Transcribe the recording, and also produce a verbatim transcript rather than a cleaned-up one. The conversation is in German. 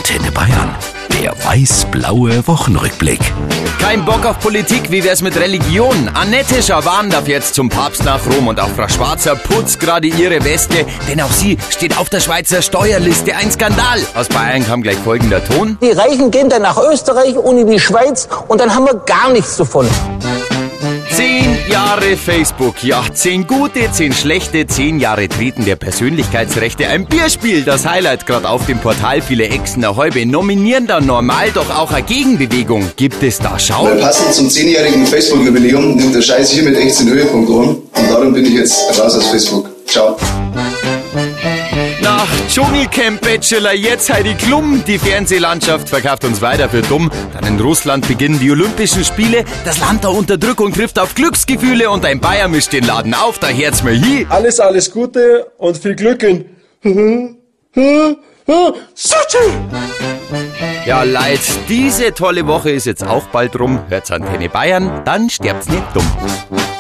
Antenne Bayern. Der weiß-blaue Wochenrückblick. Kein Bock auf Politik, wie wär's mit Religion? Annette Schawan darf jetzt zum Papst nach Rom und auch Frau Schwarzer putzt gerade ihre Weste, denn auch sie steht auf der Schweizer Steuerliste. Ein Skandal. Aus Bayern kam gleich folgender Ton. Die Reichen gehen dann nach Österreich und in die Schweiz und dann haben wir gar nichts davon. Zehn Jahre Facebook, ja, zehn gute, zehn schlechte, zehn Jahre Treten der Persönlichkeitsrechte. Ein Bierspiel, das Highlight gerade auf dem Portal. Viele Exen der Häube nominieren da normal doch auch eine Gegenbewegung. Gibt es da Schau? Weil passend zum zehnjährigen Facebook-Jubiläum nimmt der Scheiß hier mit echt den Höhepunkt an. Und darum bin ich jetzt raus aus Facebook. Ciao. Nach Dschungelcamp Bachelor, jetzt Heidi Klum. Die Fernsehlandschaft verkauft uns weiter für dumm. Dann in Russland beginnen die Olympischen Spiele. Das Land der Unterdrückung trifft auf Glücksgefühle und ein Bayer mischt den Laden auf. Da hört's mir hin. Alles, alles Gute und viel Glück in Sochi! Ja, leid. Diese tolle Woche ist jetzt auch bald rum. Hört's Antenne Bayern, dann sterbt's nicht dumm.